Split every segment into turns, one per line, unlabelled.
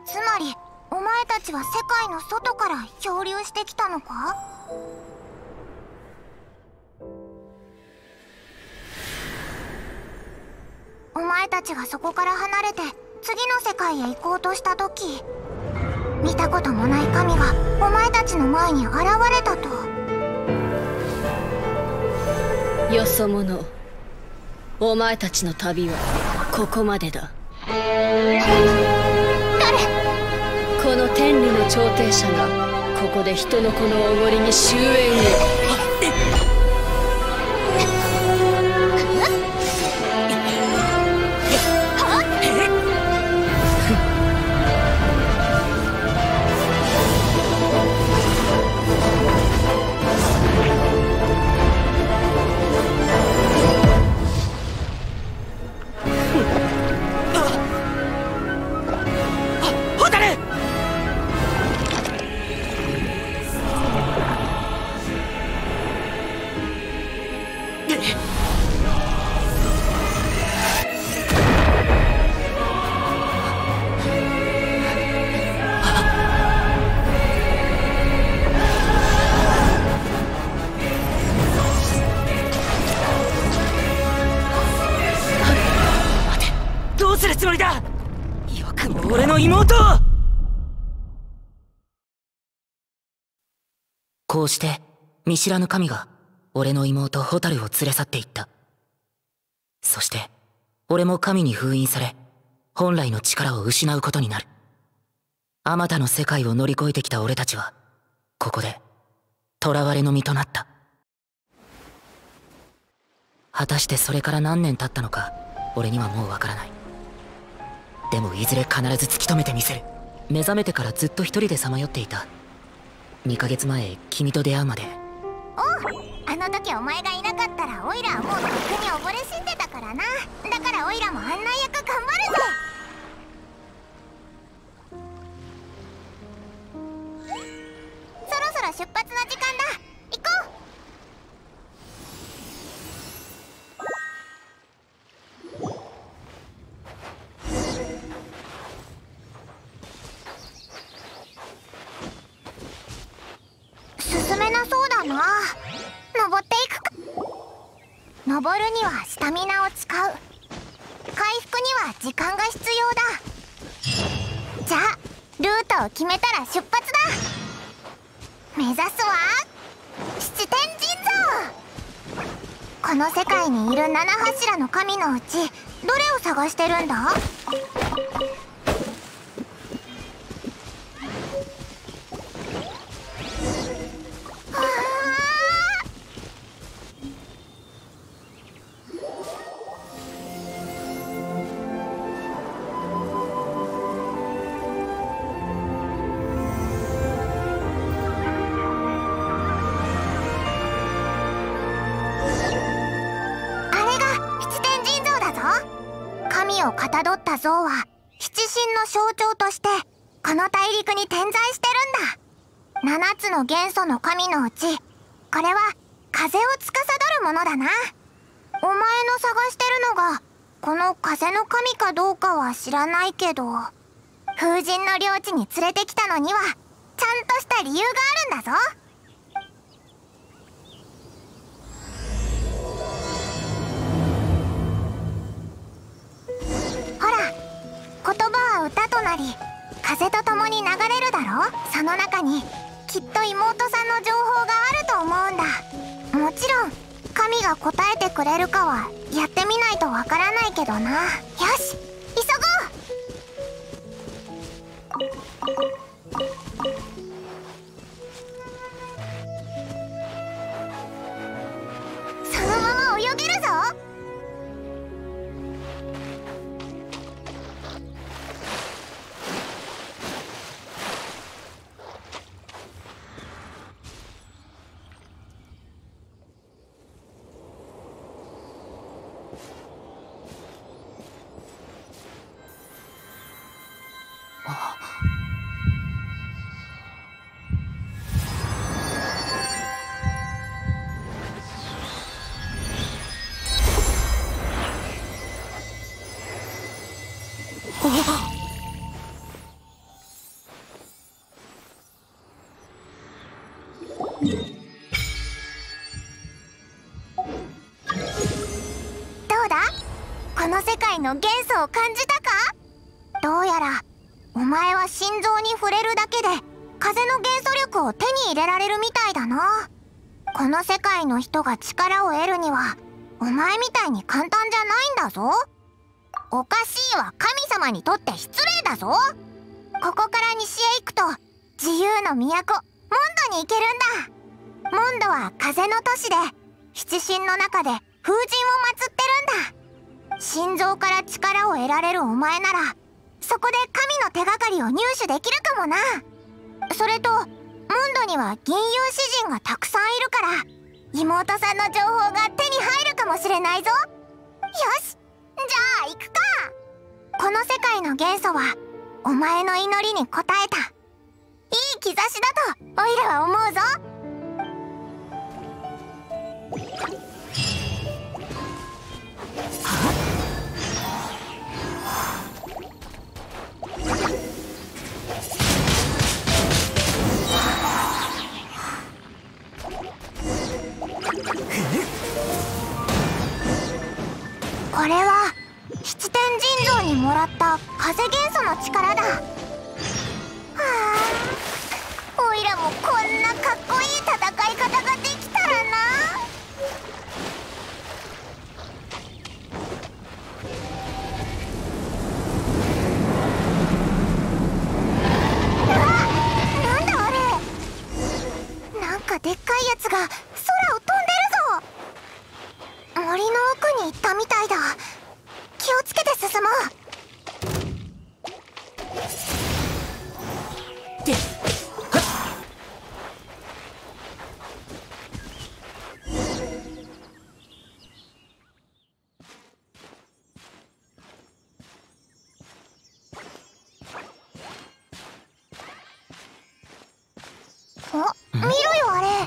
つまりお前たちは世界の外から漂流してきたのか？お前たちがそこから離れて次の世界へ行こうとした時、見たこともない神がお前たちの前に現れたと。
よそ者、お前たちの旅はここまでだ。この天理の調停者がここで人の子のおごりに終焉へ。
どうするつもりだ。よくも俺の妹を。こうして見知らぬ神が俺の妹ホタルを連れ去っていった。そして俺も神に封印され本来の力を失うことになる。あまたの世界を乗り越えてきた俺たちはここで囚われの身となった。果たしてそれから何年経ったのか俺にはもうわからない。でもいずれ必ず突き止めてみせる。目覚めてからずっと一人でさまよっていた。2ヶ月前君と出会うまで。
おう、あの時お前がいなかったらオイラはもうとっくに溺れ死んでたからな。だからオイラも案内役頑張るぜ。そろそろ出発の時間だ。行こう。進めなそうだな。登っていくか。登るにはスタミナを使う。回復には時間が必要だ。じゃあルートを決めたら出発だ。目指すは七天神像。この世界にいる七柱の神のうちどれを探してるんだ？神をかたどった像は七神の象徴としてこの大陸に点在してるんだ。7つの元素の神のうちこれは風を司るものだな。お前の探してるのがこの風の神かどうかは知らないけど、風神の領地に連れてきたのにはちゃんとした理由があるんだぞ。ほら、言葉は歌となり風と共に流れるだろ。その中にきっと妹さんの情報があると思うんだ。もちろん神が答えてくれるかはやってみないとわからないけどな。よし、急ごう。そのまま泳げるぞ。 の世界の元素を感じたか？どうやらお前は心臓に触れるだけで風の元素力を手に入れられるみたいだな。この世界の人が力を得るにはお前みたいに簡単じゃないんだぞ。おかしいは神様にとって失礼だぞ。ここから西へ行くと自由の都モンドに行けるんだ。モンドは風の都市で七神の中で風神を祀ってるんだ。心臓から力を得られるお前ならそこで神の手がかりを入手できるかもな。それとモンドには銀融詩人がたくさんいるから妹さんの情報が手に入るかもしれないぞ。よし、じゃあ行くか。この世界の元素はお前の祈りに応えた。いい兆しだとオイラは思うぞ。これは七天神像にもらった風元素の力だ。はあ、オイラもこんなかっこいい戦い方ができたらな。なんだあれ。なんかでっかいやつが空を飛んでるぞ。森の奥に行ったみたいだ。気をつけて進もう。見ろよあれ。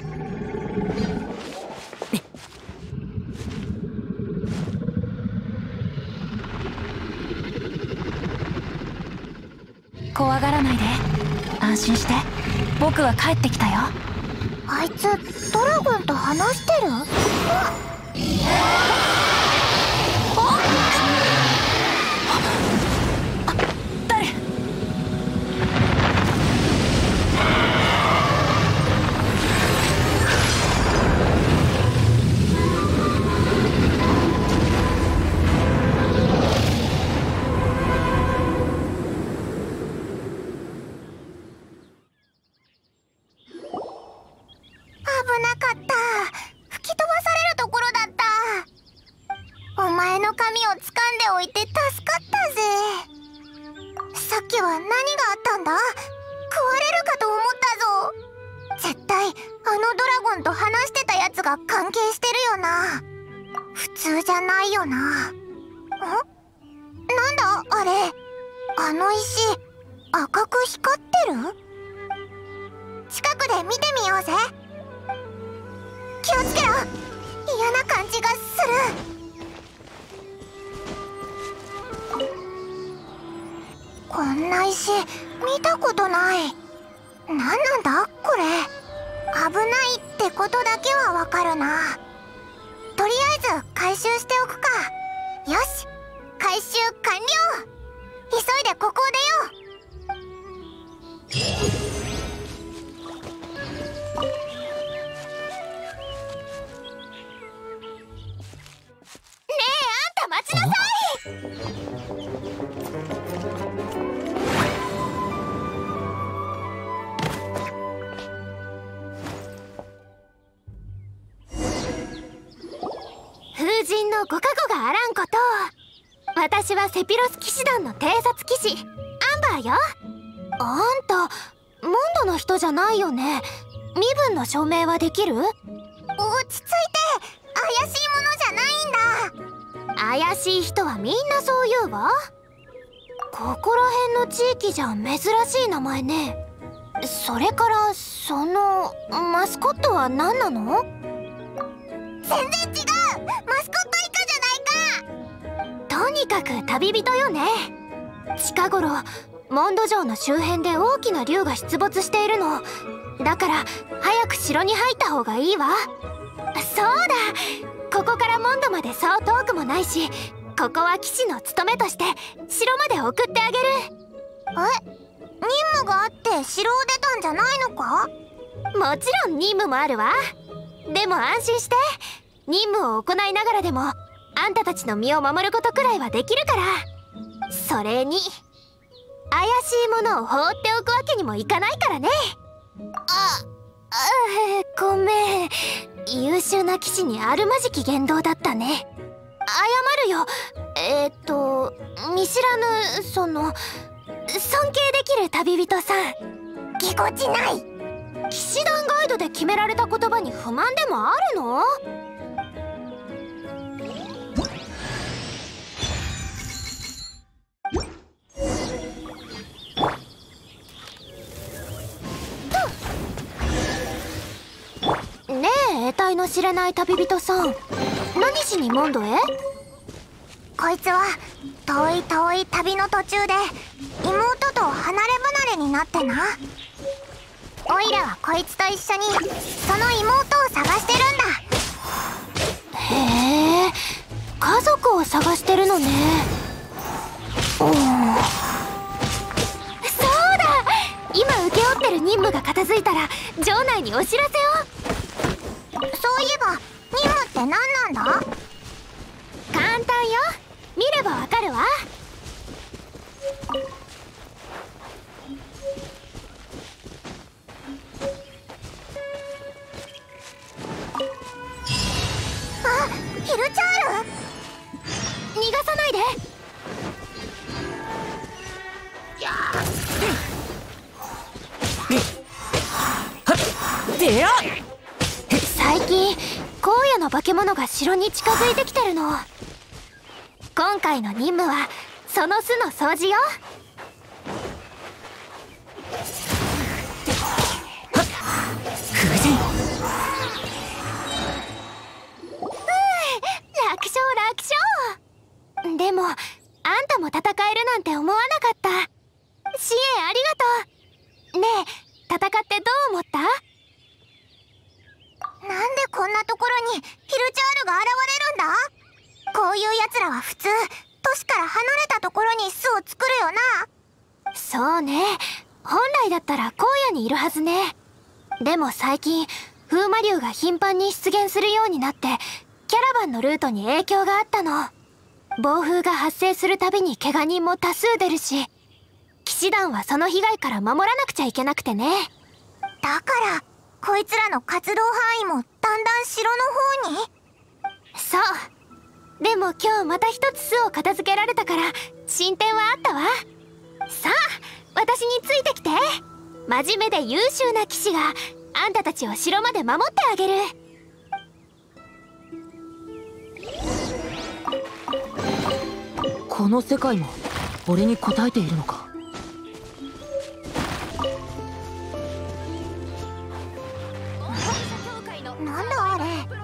怖がらないで。安心して。僕は帰ってきたよ。
あいつドラゴンと話してる？
誰？
危なかった。吹き飛ばされるところだった。お前の髪を掴んでおいて助かったぜ。さっきは何があったんだ？食われるかと思ったぞ。絶対あのドラゴンと話してたやつが関係してるよな。普通じゃないよな。なんだあれ。あの石赤く光ってる？近くで見てみようぜ。気をつけろ。嫌な感じがする。こんな石見たことない。何なんだこれ。危ないってことだけはわかるな。とりあえず回収しておくか。よし、回収完了。急いでここを出よう。待ちなさい。風神のご加護があらんこと。私はセピロス騎士団の偵察騎士アンバーよ。あんたモンドの人じゃないよね。身分の証明はできる？落ち着いて。怪しいものじゃないんだ。怪しい人はみんなそう言うわ。ここら辺の地域じゃ珍しい名前ね。それからそのマスコットは何なの？全然違う。マスコットイカじゃないか。とにかく旅人よね。近頃モンド城の周辺で大きな竜が出没しているの。だから早く城に入った方がいいわ。そうだ、ここからモンドまでそう遠くもないし、 ここは騎士の務めとして城まで送ってあげる。任務があって城を出たんじゃないのか？もちろん任務もあるわ。でも安心して、任務を行いながらでもあんたたちの身を守ることくらいはできるから。それに怪しいものを放っておくわけにもいかないからね。ごめん。優秀な騎士にあるまじき言動だったね。謝るよ。見知らぬ尊敬できる旅人さん。ぎこちない。騎士団ガイドで決められた言葉に不満でもあるの？ねえ、得体の知れない旅人さん、何しにモンドへ？こいつは遠い遠い旅の途中で妹と離れ離れになってな。オイラはこいつと一緒にその妹を探してるんだ。へえ、家族を探してるのね。そうだ、今請け負ってる任務が片付いたら城内にお知らせを。そういえば任務って何なんだ？簡単よ。見ればわかるわ。ヒルチャール！逃がさないで。最近荒野の化け物が城に近づいてきてるの。今回の任務はその巣の掃除よ。楽勝楽勝。でもあんたも戦えるなんて思わなかった。支援ありがとう。ねえ、戦ってどう思った？なんでこんなところにヒルチャールが現れるんだ？こういう奴らは普通都市から離れたところに巣を作るよな。そうね、本来だったら荒野にいるはずね。でも最近風魔竜が頻繁に出現するようになってキャラバンのルートに影響があったの。暴風が発生するたびに怪我人も多数出るし、騎士団はその被害から守らなくちゃいけなくてね。だからこいつらの活動範囲もだんだん城の方に。そう。でも今日また一つ巣を片付けられたから進展はあったわ。さあ私についてきて。真面目で優秀な騎士があんたたちを城まで守ってあげる。
この世界も俺に応えているのか。
なんだあれ。いい匂い。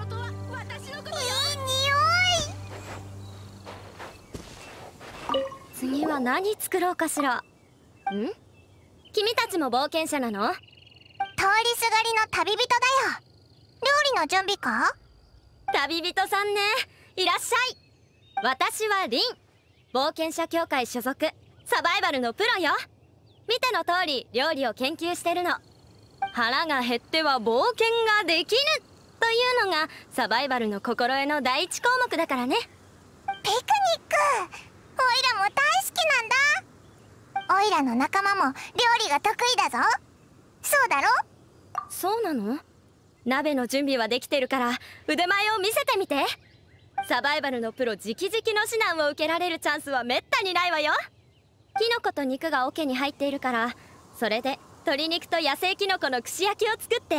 次は何作ろうかしら。君たちも冒険者なの？
通りすがりの旅人だよ。料理の準備か？
旅人さんね、いらっしゃい。私はリン、冒険者協会所属、サバイバルのプロよ。見ての通り料理を研究してるの。腹が減っては冒険ができぬというのがサバイバルの心得の第一項目だからね。
ピクニック、オイラも大好きなんだ。オイラの仲間も料理が得意だぞ。そうだろ？
そうなの？鍋の準備はできてるから腕前を見せてみて。サバイバルのプロ直々の指南を受けられるチャンスはめったにないわよ。キノコと肉が桶に入っているから、それで鶏肉と野生キノコの串焼きを作って。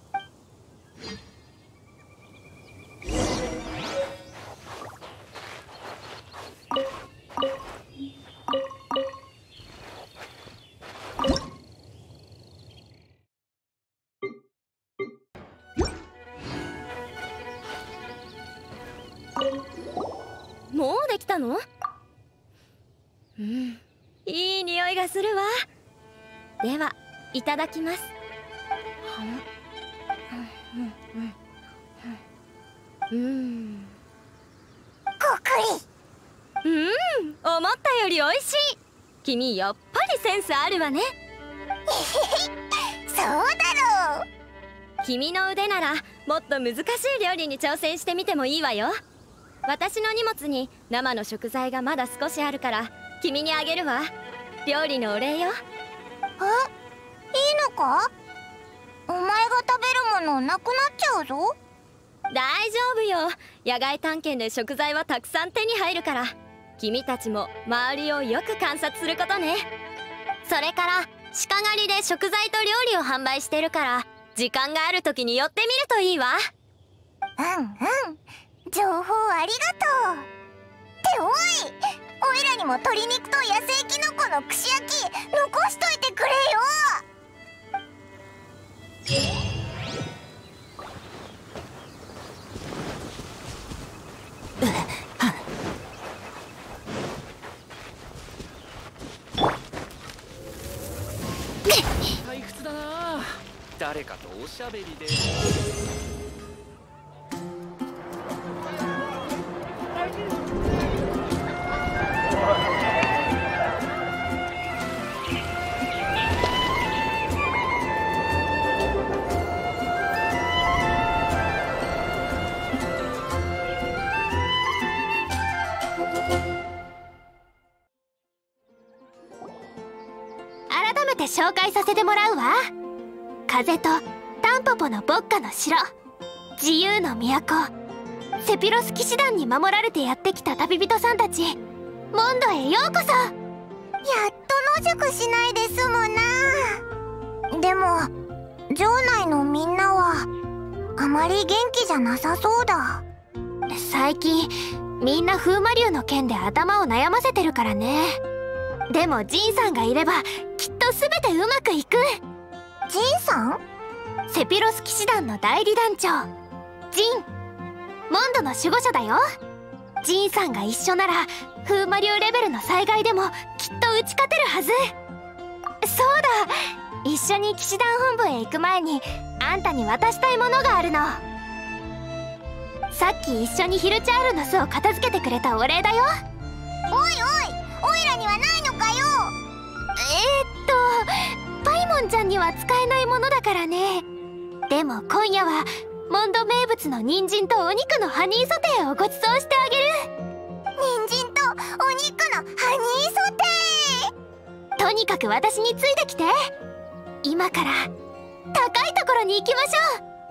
もうできたの？いい匂いがするわ。ではいただきます。
ごくり。
思ったより美味しい。君やっぱりセンスあるわね。
そうだろう。
君の腕ならもっと難しい料理に挑戦してみてもいいわよ。私の荷物に生の食材がまだ少しあるから君にあげるわ。料理のお礼よ。
いいのか？お前が食べるものなくなっちゃうぞ。
大丈夫よ。野外探検で食材はたくさん手に入るから。君たちも周りをよく観察することね。それから鹿狩りで食材と料理を販売してるから時間がある時に寄ってみるといいわ。
情報ありがとう。っておいらにも鶏肉と野生キノコの串焼き残しといてくれよ。
退屈だな。誰かとおしゃべりで。
改めて紹介させてもらうわ。風とタンポポの牧歌の城、自由の都、セピロス騎士団に守られてやってきた旅人さんたち、モンドへようこそ。
やっと野宿しないで済むな。でも城内のみんなはあまり元気じゃなさそうだ。
最近みんな風魔流の件で頭を悩ませてるからね。でもジンさんがいればきっと全てうまくいく。
ジンさん？
セピロス騎士団の代理団長ジン、モンドの守護者だよ。ジンさんが一緒なら風魔流レベルの災害でもきっと打ち勝てるはず。そうだ、一緒に騎士団本部へ行く前にあんたに渡したいものがあるの。さっき一緒にヒルチャールの巣を片付けてくれたお礼だよ。
おいらにはないのかよ。
パイモンちゃんには使えないものだからね。でも今夜はモンド名物の人参とお肉のハニーソテーをご馳走してあげる。
人参とお肉のハニーソテ
とにかく私についてきて。今から高いところに行きましょう。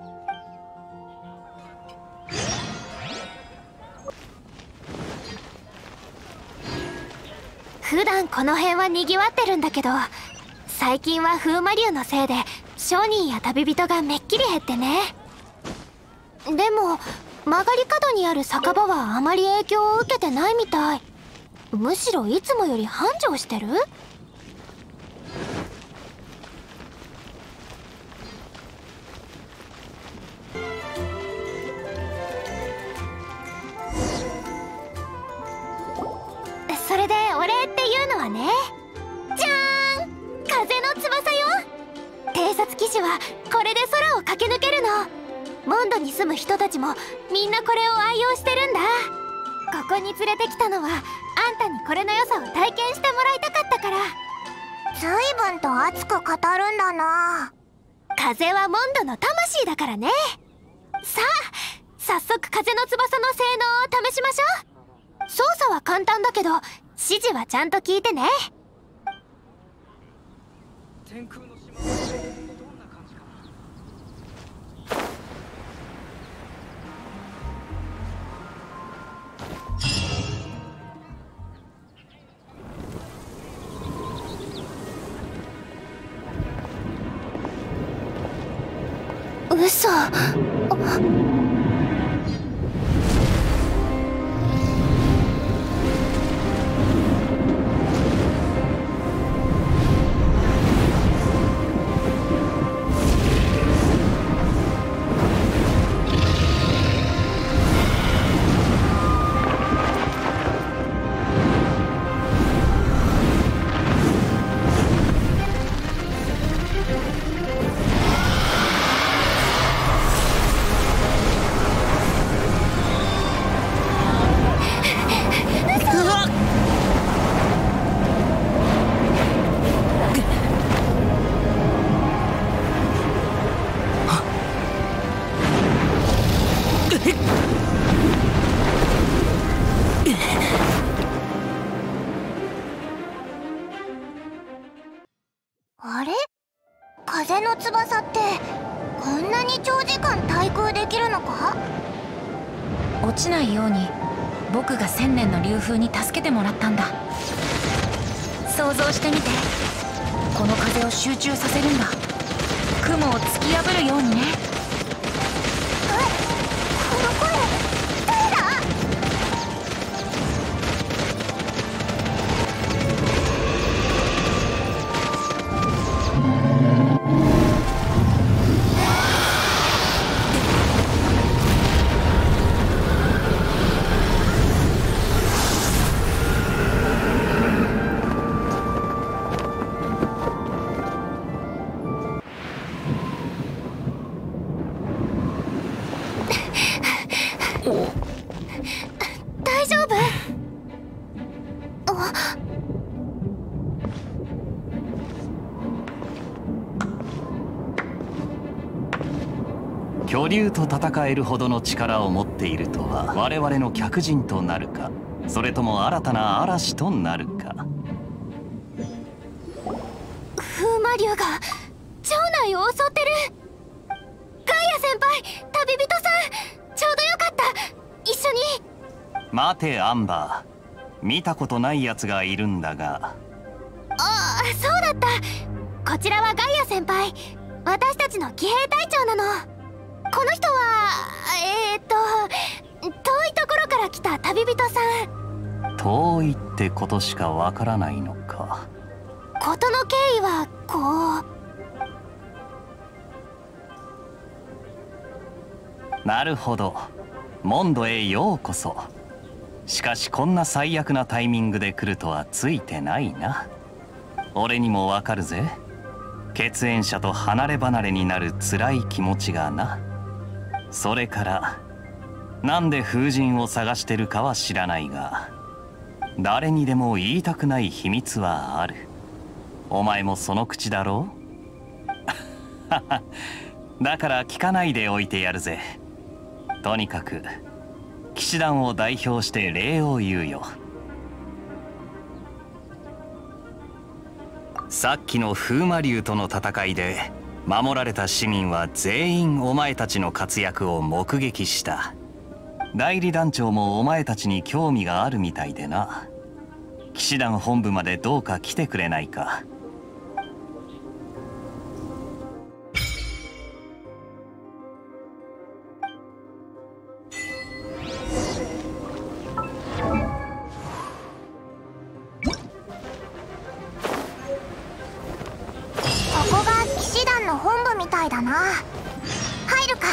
普段この辺はにぎわってるんだけど、最近は風魔流のせいで商人や旅人がめっきり減ってね。でも曲がり角にある酒場はあまり影響を受けてないみたい。むしろいつもより繁盛してる。それでお礼っていうのはね、じゃーん、風の翼よ。偵察騎士はこれで空を駆け抜けるの。モンドに住む人たちもみんなこれを愛用してるんだ。ここに連れてきたのはあんたにこれの良さを体験してもらいたかったから。
随分と熱く語るんだな。
風はモンドの魂だからね。さあ早速風の翼の性能を試しましょう。操作は簡単だけど指示はちゃんと聞いてね。
天空の島はどんな感じか
な。嘘。
の翼ってこんなに長時間対空できるのか？
落ちないように僕が1000年の流風に助けてもらったんだ。想像してみて、この風を集中させるんだ。雲を突き破るようにね。
この声誰だ？大丈夫？
巨竜と戦えるほどの力を持っているとは、我々の客人となるか、それとも新たな嵐となるか。
風魔竜が城内を襲ってる。ガイア先輩、旅人さん、ちょうどよかった。一緒に。
待てアンバー、見たことないやつがいるんだが。
ああ、そうだった。こちらはガイア先輩、私たちの騎兵隊長なの。この人は遠いところから来た旅人さん。
遠いってことしかわからないのか。
事の経緯はこ
う。なるほど、モンドへようこそ。しかしこんな最悪なタイミングで来るとはついてないな。俺にもわかるぜ、血縁者と離れ離れになる辛い気持ちがな。それからなんで風神を探してるかは知らないが、誰にでも言いたくない秘密はある。お前もその口だろうだから聞かないでおいてやるぜ。とにかく騎士団を代表して礼を言うよ。さっきの風魔竜との戦いで守られた市民は全員お前たちの活躍を目撃した。代理団長もお前たちに興味があるみたいでな。騎士団本部までどうか来てくれないか。
ここが騎士団の本部みたいだな。入るか。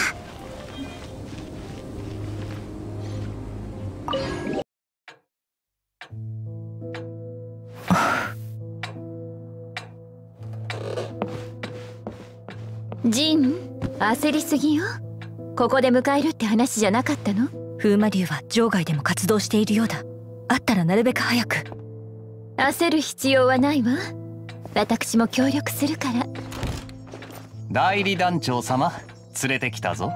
ジン、焦りすぎよ。ここで迎えるって話じゃなかったの？
風魔竜は場外でも活動しているようだ。あったらなるべく早く。
焦る必要はないわ。私も協力するから。
代理団長様、連れてきたぞ。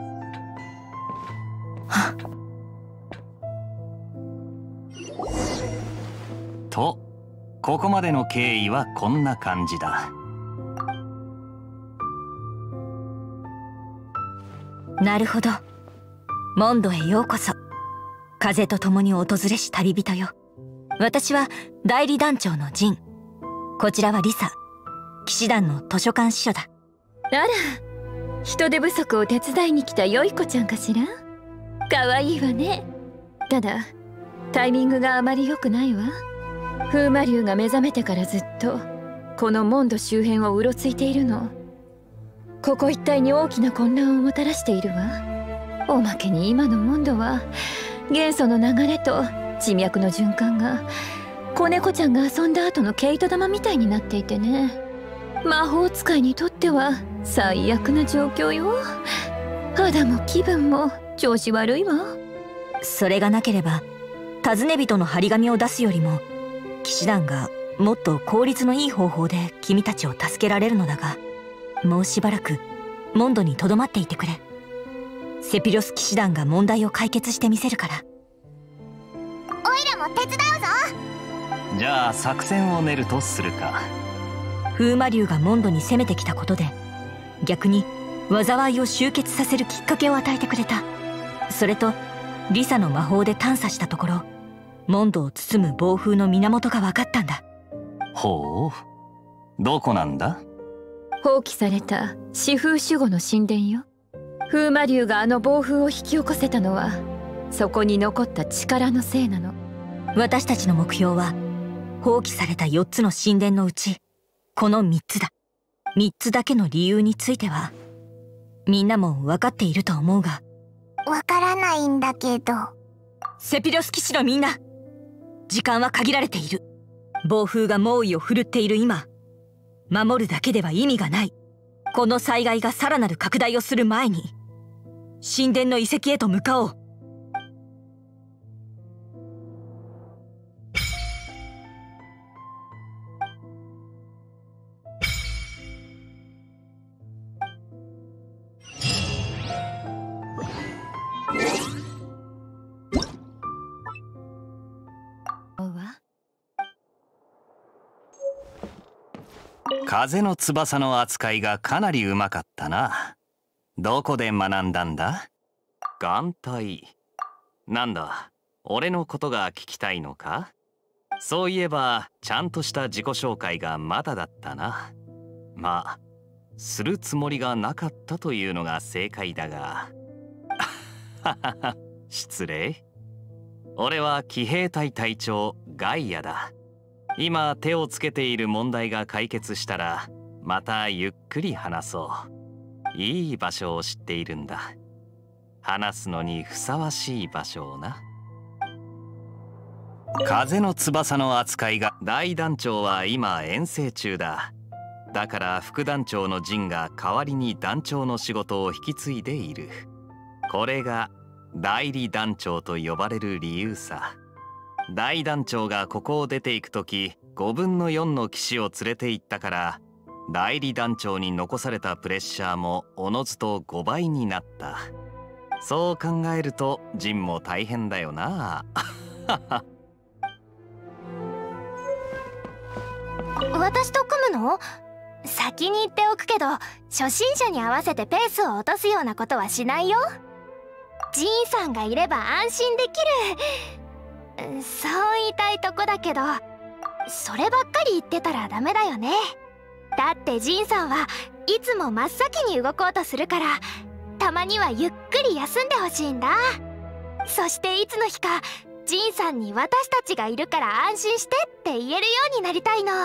と、ここまでの経緯はこんな感じだ。
なるほど。モンドへようこそ。風と共に訪れし旅人よ。私は代理団長のジン。こちらはリサ、騎士団の図書館司書だ。
あら、人手不足を手伝いに来たよい子ちゃんかしら。かわいいわね。ただタイミングがあまり良くないわ。風魔竜が目覚めてからずっとこのモンド周辺をうろついているの。ここ一帯に大きな混乱をもたらしているわ。おまけに今のモンドは元素の流れと地脈の循環が子猫ちゃんが遊んだ後の毛糸玉みたいになっていてね。魔法使いにとっては最悪な状況よ。肌も気分も調子悪いわ。
それがなければ尋ね人の張り紙を出すよりも騎士団がもっと効率のいい方法で君たちを助けられるのだが、もうしばらくモンドにとどまっていてくれ。セピロス騎士団が問題を解決してみせるから。
オイラも手伝うぞ。
じゃあ作戦を練るとするか。
風魔竜がモンドに攻めてきたことで逆に災いを集結させるきっかけを与えてくれた。それとリサの魔法で探査したところ、モンドを包む暴風の源が分かったんだ。
ほう、どこなんだ？
放棄された四風守護の神殿よ。風魔竜があの暴風を引き起こせたのは、そこに残った力のせいなの。
私たちの目標は放棄された4つの神殿のうちこの3つだ。3つだけの理由についてはみんなも分かっていると思うが。
わからないんだけど。
セピロス騎士のみんな、時間は限られている。暴風が猛威を振るっている今、守るだけでは意味がない。この災害がさらなる拡大をする前に神殿の遺跡へと向かおう。
風の翼の扱いがかなりうまかったな。どこで学んだんだ？眼帯。なんだ、俺のことが聞きたいのか？そういえばちゃんとした自己紹介がまだだったな。まあするつもりがなかったというのが正解だが失礼。俺は騎兵隊隊長ガイアだ。今手をつけている問題が解決したらまたゆっくり話そう。いい場所を知っているんだ。話すのにふさわしい場所をな。風の翼の扱いが、大団長は今遠征中だ。だから副団長のジンが代わりに団長の仕事を引き継いでいる。これが代理団長と呼ばれる理由さ。大団長がここを出ていく時5分の4の騎士を連れて行ったから、代理団長に残されたプレッシャーもおのずと5倍になった。そう考えるとジンも大変だよな。
私と組むの？先に言っておくけど、初心者に合わせてペースを落とすようなことはしないよ。ジンさんがいれば安心できる。そう言いたいとこだけど、そればっかり言ってたらダメだよね。だってジンさんはいつも真っ先に動こうとするから、たまにはゆっくり休んでほしいんだ。そしていつの日かジンさんに私たちがいるから安心してって言えるようになりたいの。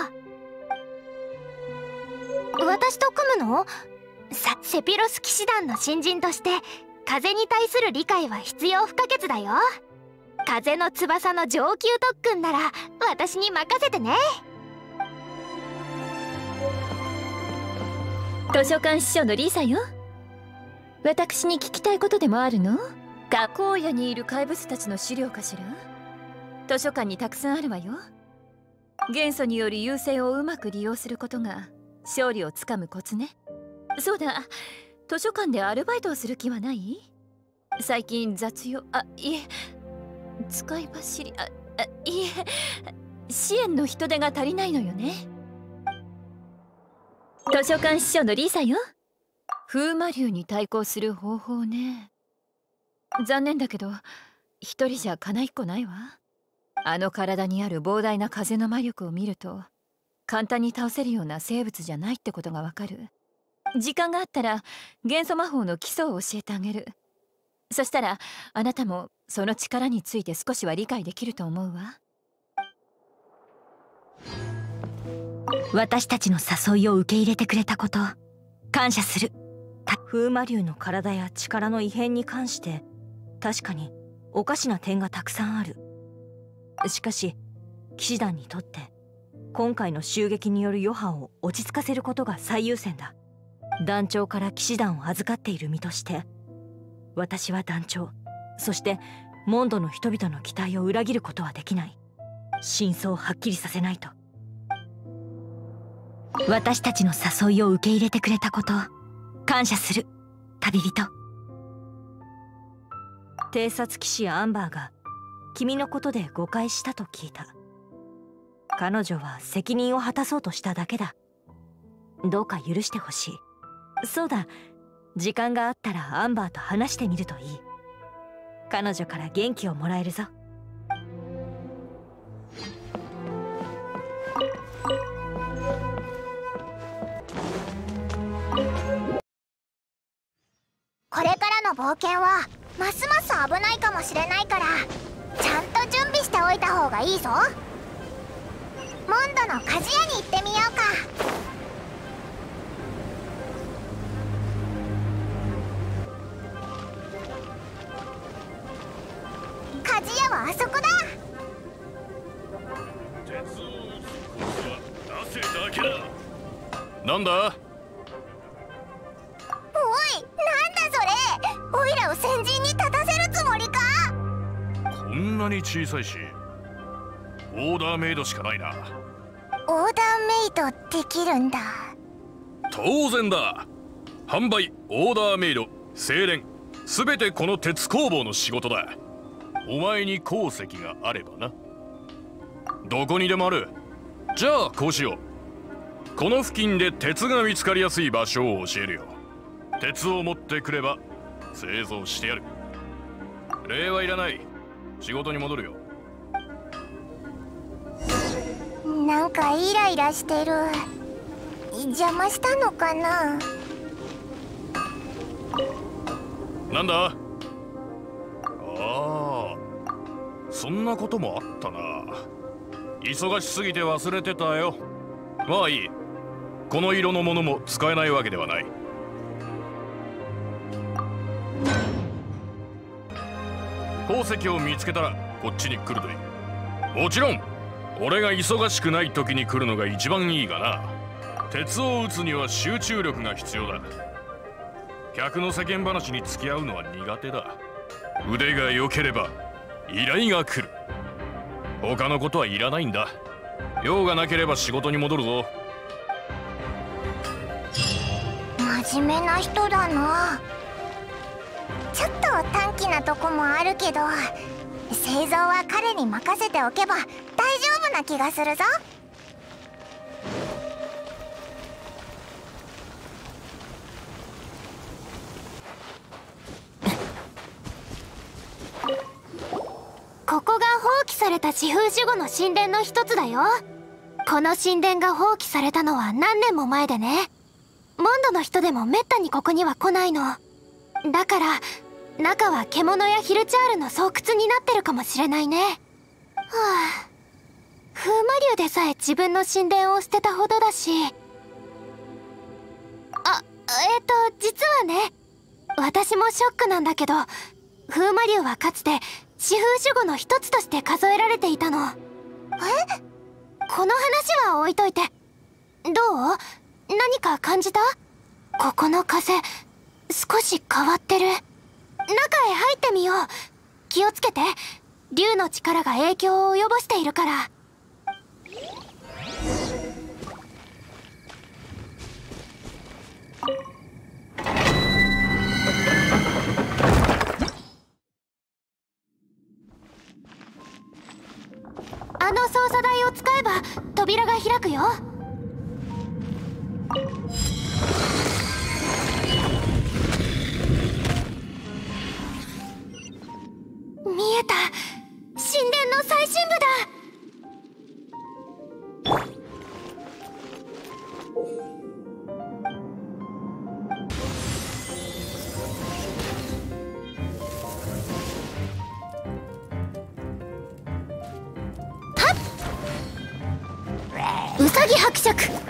私と組むの？セピロス騎士団の新人として風に対する理解は必要不可欠だよ。風の翼の上級特訓なら私に任せてね。
図書館司書のリサよ。私に聞きたいことでもあるの？荒野にいる怪物たちの資料かしら？図書館にたくさんあるわよ。元素による優勢をうまく利用することが勝利をつかむコツね。そうだ、図書館でアルバイトをする気はない？最近雑用、いえ、使い走り、いえ、支援の人手が足りないのよね。図書館司書のリサよ。風魔竜に対抗する方法ね。残念だけど一人じゃかないっこないわ。あの体にある膨大な風の魔力を見ると、簡単に倒せるような生物じゃないってことがわかる。時間があったら元素魔法の基礎を教えてあげる。そしたらあなたもその力について少しは理解できると思うわ。
私たちの誘いを受け入れてくれたこと感謝する。風魔竜の体や力の異変に関して確かにおかしな点がたくさんある。しかし騎士団にとって今回の襲撃による余波を落ち着かせることが最優先だ。団長から騎士団を預かっている身として、私は団長、そしてモンドの人々の期待を裏切ることはできない。真相をはっきりさせないと。私たちの誘いを受け入れてくれたこと感謝する、旅人。偵察騎士アンバーが君のことで誤解したと聞いた。彼女は責任を果たそうとしただけだ。どうか許してほしい。 そうだ、時間があったらアンバーと話してみるといい。彼女から元気をもらえるぞ。
これからの冒険はますます危ないかもしれないから、ちゃんと準備しておいた方がいいぞ。モンドの鍛冶屋に行ってみようか。鍛冶屋はあそこだ。
鉄を撃つコツは汗だけだ。なんだ？
おい、なんだそれ。オイラを先陣に立たせるつもりか。
こんなに小さいし、オーダーメイドしかないな。
オーダーメイドできるんだ。
当然だ。販売、オーダーメイド、精錬、すべてこの鉄工房の仕事だ。お前に鉱石があればな。どこにでもある。じゃあこうしよう。この付近で鉄が見つかりやすい場所を教えるよ。鉄を持ってくれば製造してやる。礼はいらない。仕事に戻るよ。
なんかイライラしてる。邪魔したのかな。
なんだ？ああ、そんなこともあったな。忙しすぎて忘れてたよ。まあいい。この色のものも使えないわけではない。鉱石を見つけたらこっちに来るといい。もちろん俺が忙しくない時に来るのが一番いいがな。鉄を打つには集中力が必要だ。客の世間話に付き合うのは苦手だ。腕が良ければ依頼が来る。他のことはいらないんだ。用がなければ仕事に戻るぞ。
真面目な人だな。ちょっと短気なとこもあるけど、製造は彼に任せておけば大丈夫な気がするぞ。
ここが放棄された四風守護の神殿の一つだよ。この神殿が放棄されたのは何年も前でね。モンドの人でもめったにここには来ないの。だから中は獣やヒルチャールの巣窟になってるかもしれないね。はあ、風魔竜でさえ自分の神殿を捨てたほどだし。実はね、私もショックなんだけど、風魔竜はかつて四風守護の一つとして数えられていたの。この話は置いといて、どう？何か感じた？ここの風少し変わってる。中へ入ってみよう。気をつけて。竜の力が影響を及ぼしているから。あの操作台を使えば扉が開くよ。見えた。神殿の最深部だ。ウサギ伯爵出撃。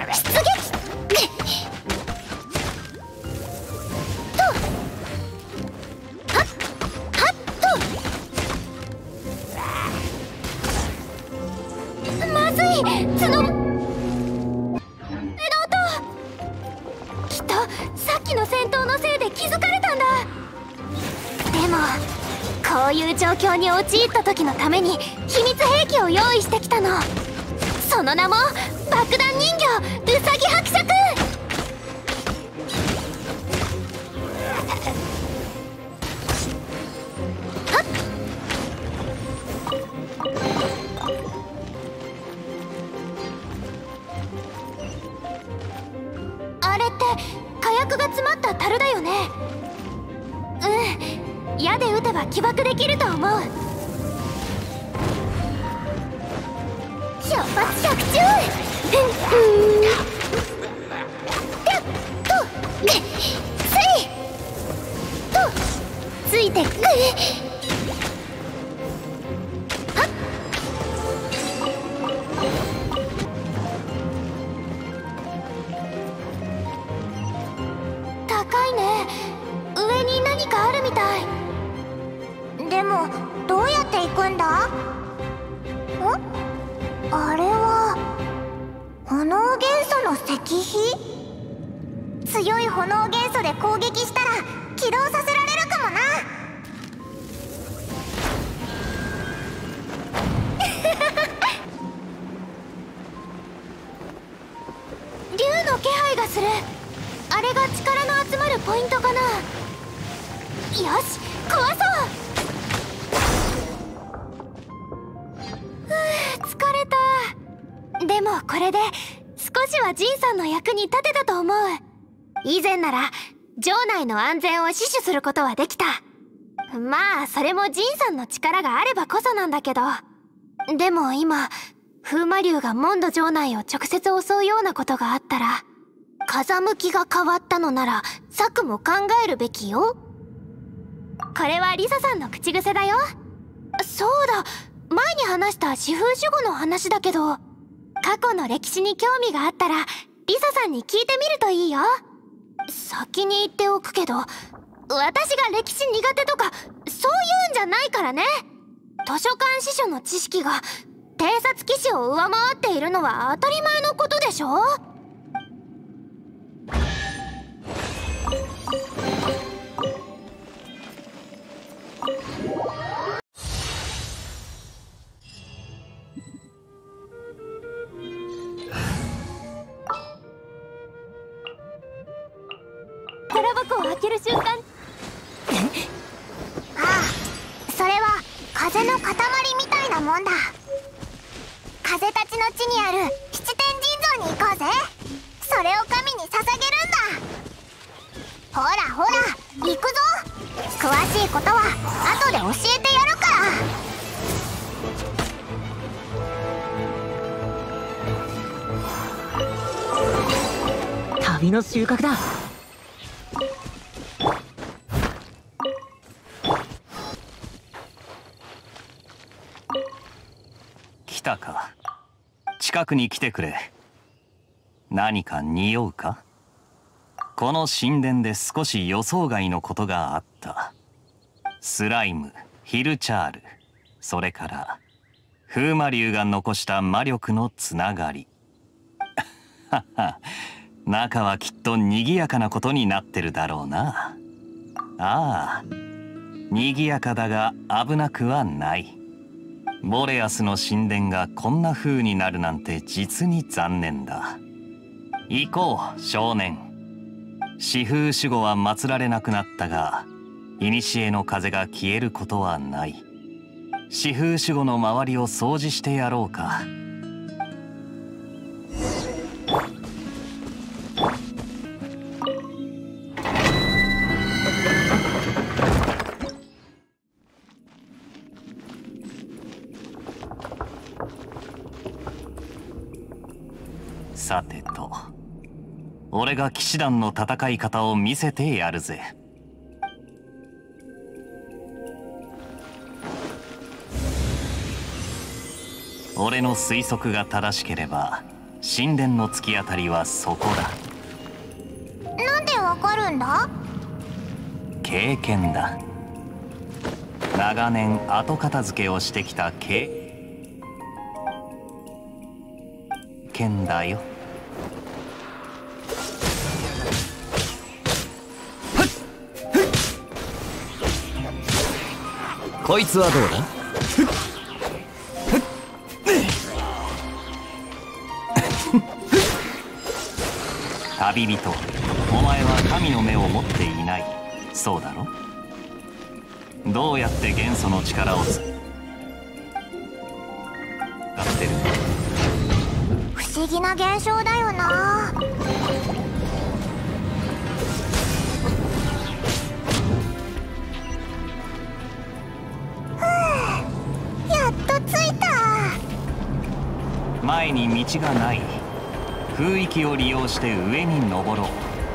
まずい、角の音。きっとさっきの戦闘のせいで気づかれたんだ。でもこういう状況に陥った時のために秘密兵器を用意してきたの。その名も爆弾人形ウサギ伯爵。あれって火薬が詰まった樽だよね。うん、矢で撃てば起爆できると思う。出発着中。ついてく。高いね。上に何かあるみたい。
でもどうやって行くんだ？あれは炎元素の石碑？強い炎元素で攻撃したら起動させられるかもな。
竜の気配がする。あれが力の集まるポイントかな。よし、壊そう。疲れた。でもこれで少しはジンさんの役に立てたと思う。以前なら城内の安全を死守することはできた。まあそれもジンさんの力があればこそなんだけど、でも今風魔竜がモンド城内を直接襲うようなことがあったら、風向きが変わったのなら策も考えるべきよ。これはリサさんの口癖だよ。そうだ、前に話した四風守護の話だけど、過去の歴史に興味があったらリサさんに聞いてみるといいよ。先に言っておくけど、私が歴史苦手とかそういうんじゃないからね。図書館司書の知識が偵察騎士を上回っているのは当たり前のことでしょ。宝箱を開ける瞬間。
ああ、それは風の塊みたいなもんだ。風たちの地にある七天神像に行こうぜ。それを神に捧げるんだ。ほらほら、行くぞ。詳しいことは後で教えてやるから。
旅の収穫だ。
来たか。近くに来てくれ。何か匂うか？この神殿で少し予想外のことがあった。スライム、ヒルチャール、それから風魔竜が残した魔力のつながり。はは、中はきっと賑やかなことになってるだろうな。ああ、賑やかだが危なくはない。ボレアスの神殿がこんな風になるなんて実に残念だ。行こう少年。四風守護は祀られなくなったが、古の風が消えることはない。四風守護の周りを掃除してやろうか。さてと、俺が騎士団の戦い方を見せてやるぜ。俺の推測が正しければ神殿の突き当たりはそこだ。
なんでわかるんだ？
経験だ。長年後片付けをしてきた経験だよ。
こいつはどうだ？
旅人、お前は神の目を持っていない。そうだろ？どうやって元素の力を使ってる？
不思議な現象だよな。
前に道がない。風域を利用して上に登ろう。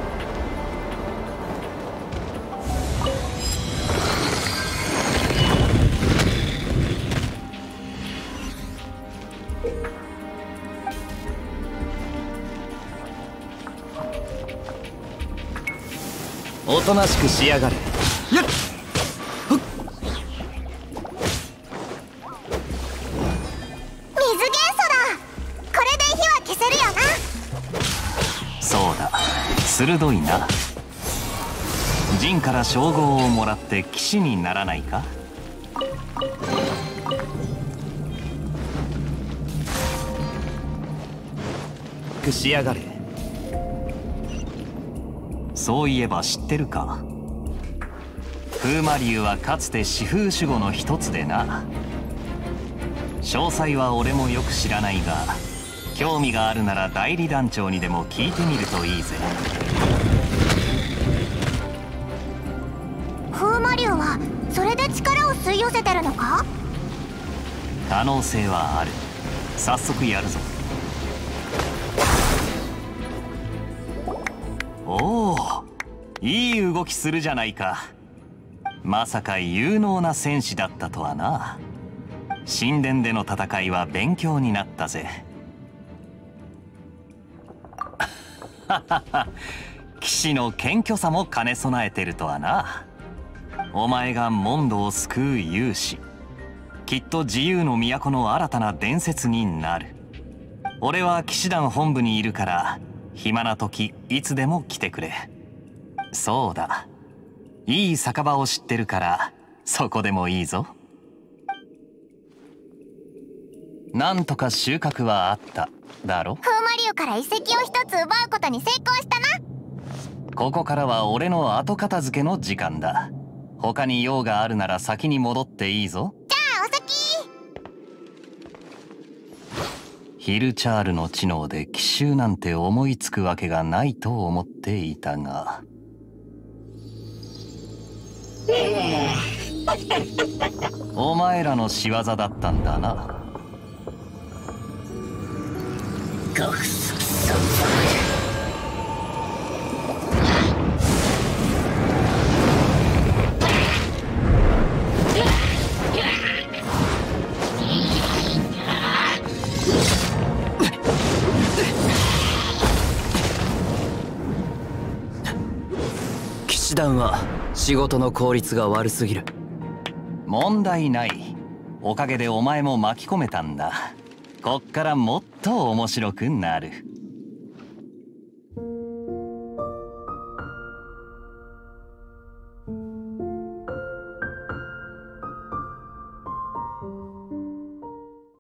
おとなしくしやがれ。やっ鋭いな。陣から称号をもらって騎士にならないか。しやがれ。そういえば知ってるか。風魔流はかつて四風守護の一つでな。詳細は俺もよく知らないが、興味があるなら代理団長にでも聞いてみるといいぜ。
風魔流はそれで力を吸い寄せてるのか？
可能性はある。早速やるぞ。おお、いい動きするじゃないか。まさか有能な戦士だったとはな。神殿での戦いは勉強になったぜ。騎士の謙虚さも兼ね備えてるとはな。お前がモンドを救う勇士、きっと自由の都の新たな伝説になる。俺は騎士団本部にいるから、暇な時いつでも来てくれ。そうだ、いい酒場を知ってるからそこでもいいぞ。なんとか収穫はあっただろ。
風魔流から遺跡を一つ奪うことに成功したな。
ここからは俺の後片付けの時間だ。他に用があるなら先に戻っていいぞ。
じゃあお先。
ヒルチャールの知能で奇襲なんて思いつくわけがないと思っていたが。お前らの仕業だったんだな。
騎士団は仕事の効率が悪すぎる。
問題ない。おかげでお前も巻き込めたんだ。こっからもっと面白くなる。